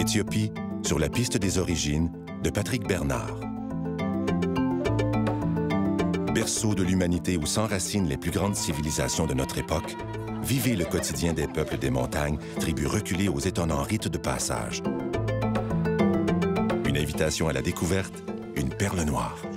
Éthiopie, sur la piste des origines, de Patrick Bernard. Berceau de l'humanité où s'enracinent les plus grandes civilisations de notre époque, vivez le quotidien des peuples des montagnes, tribus reculées aux étonnants rites de passage. Une invitation à la découverte, une perle noire.